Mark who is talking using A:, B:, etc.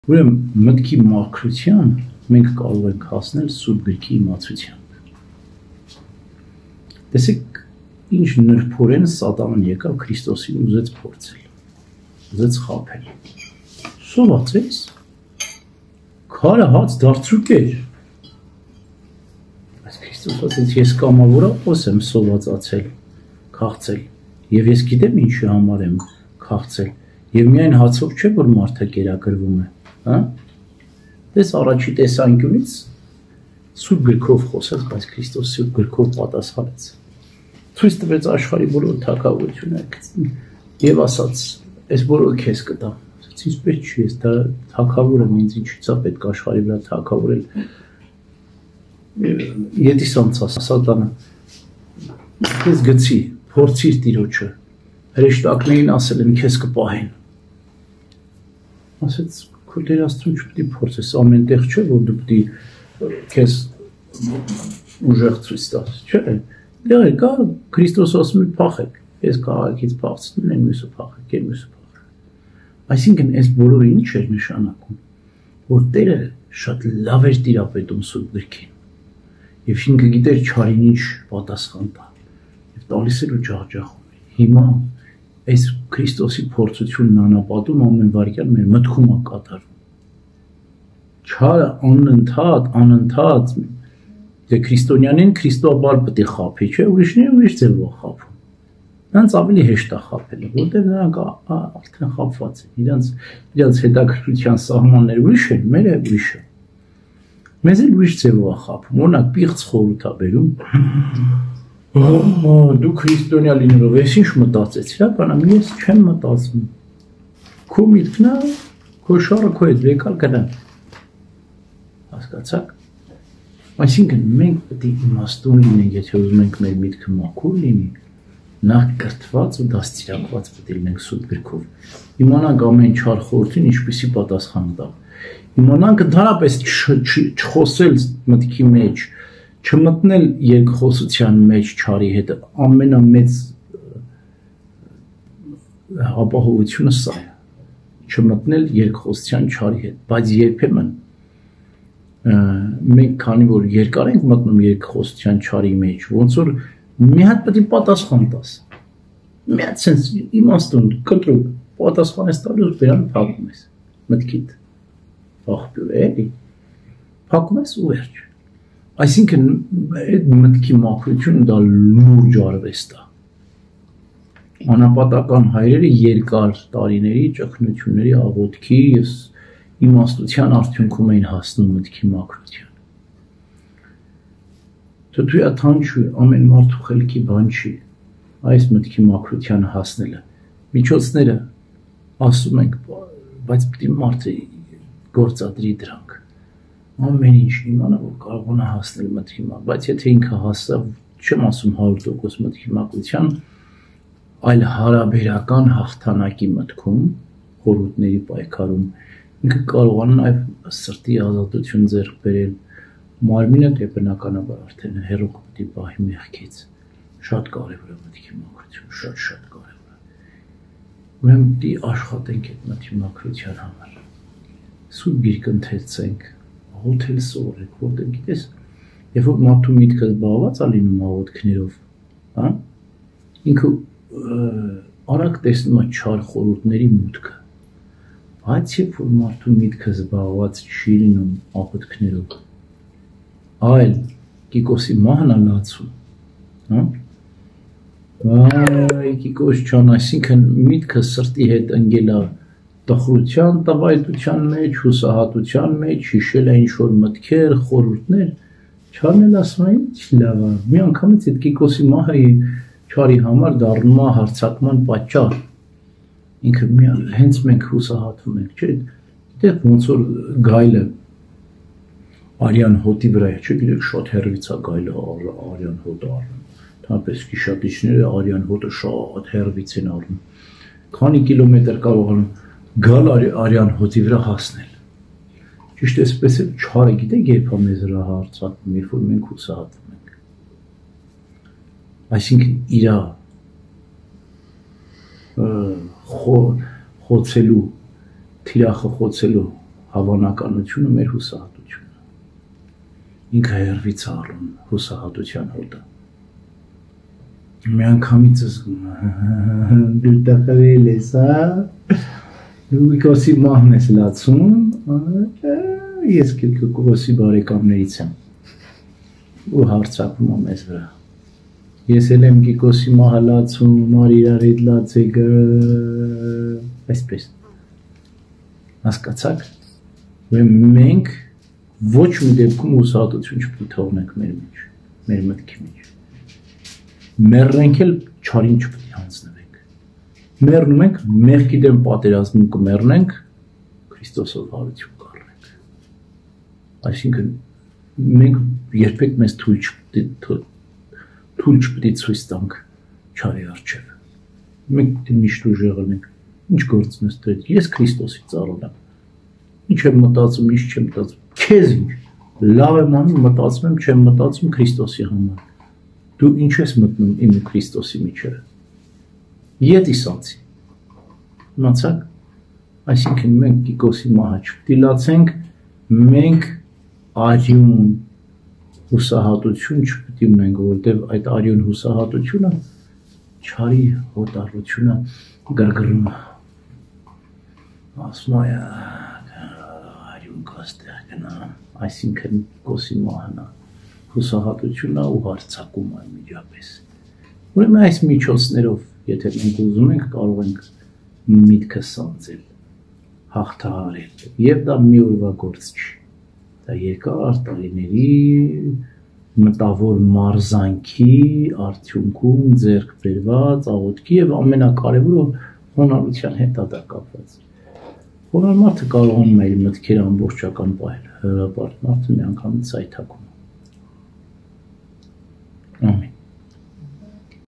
A: Ուրեմն մտքի մաքրության մենք կարող ենք հասնել Սուրբ Գրքի իմացությամբ։ Տեսեք, ինչ նրբորեն Սատանան եկավ Քրիստոսին ուզեց փորձել, ուզեց խաբել։ Սովածես, քարը հաց դարձուկ էր։ Բայց Քրիստոս ասաց, ես կամավորը եմ սովածացել, քաղցել, եւ ես գիտեմ ինչի համար եմ քաղցել, եւ միայն հացով չէ, որ մարդը կերակրվում է։ Հա? Դες առաջի տեսանկյունից Սուրբ գրքով խոսած, բայց Քրիստոս Սուրբ գրքով պատասխանեց։ Ցույց տվեց աշխարհի բոլոր թագավորությունները եւ ասաց, այս բոլորը քեզ կտամ։ Ասաց, ինձ պետք չի, ես դա թագավոր եմ, ինձ ինչի՞ց է պետք աշխարհի վրա թագավորել։ Եդիս անցած Սատանը քեզ գցի, փորձիր Տիրոջը։ Հրեշտակներին ասել են քեզ կպահեն։ Ասաց Քո Տեր Աստծուն չպետք է փորձես, ամեն տեղ չէ, որ դու պետք է քեզ ուժեղ ցույց տաս, չէ՞։ Դեռ կա Քրիստոս ասում է փախեք, ես քաղաքից փախցնում եմ, մյուսը փախեք, եմ մյուսը փախեք։ Այսինքն այս բոլորը ինչ էր նշանակում, որ Տերը շատ լավ էր տիրապետում Սուրբ Գրքին։ Եվ ինքը գիտեր չարին ինչ պատասխան տա։ Եվ տալիս էր ու ջախջախում էր։ Հիմա այս Քրիստոսի փորձությունն անապատում ամեն վարքյան մեր մտքում է կատարվում։ Չարը անընդհատ դե քրիստոնյանին քրիստոաբար պետք է խաբի, չէ՞, ուրիշներին ուրիշ ձևով խաբում։ Նրանց ավելի հեշտ է խաբելը, որտեղ նրանք արդեն խաբված են։ Իրանց հետաքրքրության սահմանները ուրիշ են, մերը ուրիշ է։ Մեզ էլ ուրիշ ձևով է խաբում։ Օրինակ պիղծ խորհուրդ է բերում։ Դու քրիստոնյա լինելով ես ինչ մտածեցիր, բանամ ես չեմ մտածում։ Քո միտքն է, քո շարը քո հետ եկալ գնա։ Հասկացաք։ Այսինքն մենք պետք է իմաստուն լինենք, եթե ուզում ենք մեր միտքը մաքուր լինի, նախ կրթված ու դաստիարակված պետք է լինենք Սուրբ Գրքով։ Իմանանք ամեն չար խորհրդին ինչպիսի պատասխան տա։ Իմանանք ընդհանրապես չխոսել մտքի մեջ, չմտնել երկխոսության մեջ չարի հետ, ամենամեծ ապահովությունը սա է, չմտնել երկխոսության չարի հետ, բայց երբեմն մենք քանի որ երկար ենք մտնում երկխոսության չարի մեջ, ոնց որ մի հատ պետք է պատասխան տաս, մի հատ sense իմաստուն կտրուկ պատասխան ես տալիս բերան փակում ես մտքիդ աղբյուր է էլի փակում ես ու վերջ։ Այսինքն այդ մտքի մաքրությունը դա լուրջ արվեստ է։ Անապատական հայրերը երկար տարիների ճգնությունների աղոթքի եւ իմաստության արդյունքում էին հասնում մտքի մաքրության։ Թույաթանչու ամեն մարդու խելքի բան չի այս մտքի մաքրության հասնելը։ Միջոցները ասում ենք, բայց պետք է մարդը գործադրի դրանք։ Ամեն ինչ իմանա, որ կարող է հասնել մտքի մաքրության, բայց եթե ինքը հասա, չեմ ասում 100% մտքի մաքրության, այլ հարաբերական հաղթանակի մտքում, խորհուրդների պայքարում, ինքը կարողանա նաև սրտի ազատություն ձեռք բերել, մարմինը դե բնականաբար արդեն հերոք պետք է պահի մեղքից, շատ կարևոր է մտքի մաքրություն, շատ կարևոր է։ Ուրեմն պետք է աշխատենք այդ մտքի մաքրության համար։ Սուրբ Գիրք ընթերցենք, աղոթել սովորենք, որտեղ գիտես, երբ որ մարդու միտքը զբաղված է լինում աղոթքներով, հա, ինքը արագ տեսնում է չար խորհուրդների մուտքը, բայց երբ որ մարդու միտքը զբաղված չի լինում աղոթքներով, այլ Կիկոսի մահն է լացում, հա, այ Կիկոս ջան, այսինքն միտքը սրտի հետ ընկել է տխրության, տվայտության մեջ, հուսահատության մեջ, հիշել է ինչ-որ մտքեր, խորհուրդներ, չարն էլ ասում է, ինչ լավ է, մի անգամից այդ Կիկոսի մահը չարի համար դառնում է հարձակման պատճառ, ինքը հենց մենք հուսահատվում ենք, չէ, դեպ ոնց որ գայլը արյան հոտի վրա է, չէ, գիտեք, շատ հեռվից է գայլը արյան հոտը առնում, թանպես գիշատիչները արյան հոտը շատ հեռվից են առնում, քանի կիլոմետր կարող են գալ արյան հոտի վրա հասնել։ Ճիշտ այսպես էլ չարը գիտեք երբ է մեզ վրա հարձակվում, երբ որ մենք հուսահատվում ենք։ Այսինքն իրա խոցելու, թիրախը խոցելու հավանականությունը մեր հուսահատությունն է։ Ինքը հերվից առում հուսահատության հոտը։ Մի անգամից զգում դու տխրել ես, դու կոսի մահն ես լացում, ես կոսի բարեկամներից եմ ու հարցակում եմ ես վրա։ Ես էլ եմ կոսի մահը լացում,ար իրար հետ լացեք, այսպես, հասկացաք, մենք ոչ մի դեպքում հուսահատություն չպետք է թողնենք մեր մեջ, մեր մտքի մեջ։ Մեռնենք էլ չարին չպետք է հանձնվենք։ Մեռնում ենք, մեղքի դեմ պատերազմում կմեռնենք, Քրիստոսով հարություն կառնենք։ Այսինքն մենք երբեք մեզ թույլ չպետք է ցույց տանք չարի առջև։ Մենք միշտ ուժեղ ենք։ Ինչ գործում ես դու, ես Քրիստոսի ծառան եմ։ Ինչ եմ մտածում, ինչ չեմ մտածում, քեզ ինչ։ Լավ եմ անում, մտածում եմ, չեմ մտածում Քրիստոսի համար։ Դու ինչ ես մտնում իմ ու Քրիստոսի միջև։ Ետիսացի։ Իմացաք, այսինքն մենք Կիկոսի մահը չպետք մենք արյուն հուսահատություն չպետք է ունենք, որովհետև այդ արյուն հուսահատությունը չարի հոտառությունը գրգռում է։ Ասում է արյուն կաստեղ գնա, այսինքն Կիկոսի մահն է, հուսահատությունն ու հարցակում է միջապես։ Ուրեմն այս միջոցներով, եթե մենք ուզում ենք, կարող ենք միտքը սանձել, հաղթահարել, եւ դա մի օրվա գործ չի։ Դա երկար տարիների մտավոր մարզանքի արդյունքում ձեռք բերված աղոթքի եւ ամենակարևորը խոնարհության հետ է դա կապված։ Խոնարհ մարդը կարողանում է իր մտքերը ամբողջական պահել, հրապարտ մարդը մի անգամից այթակում։